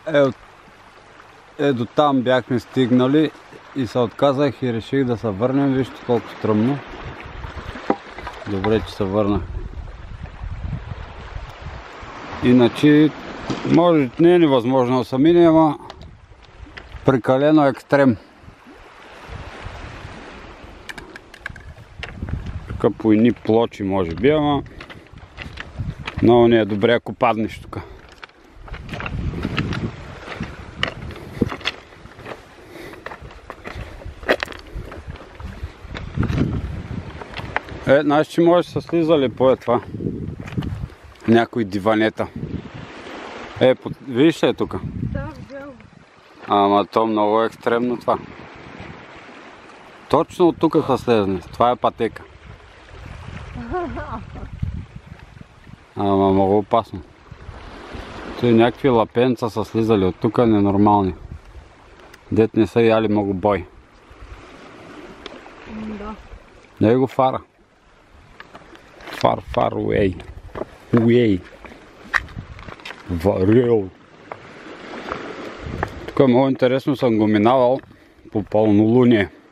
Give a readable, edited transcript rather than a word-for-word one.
До там бяхме стигнали и се отказах и реших да се върнем. Вижте колко стръмно. Добре, че се върнах. Иначе, може, не е невъзможно да се мине, ама прекалено екстрем. Така по едни плочи може би, ама много не е добре ако паднеш тук. Знаеш, че може да са слизали по това. Някои диванета. Виж ли е тук? Да, взел. Ама то много е екстремно това. Точно от тук са слезли. Това е пътека. Ама много опасно. Някакви лапенца са слизали от тук, ненормални. Дет не са яли много бой. Да. Не го фара. Far away. Away. Варел. Тук е много интересно, съм го минавал по пълнолуние.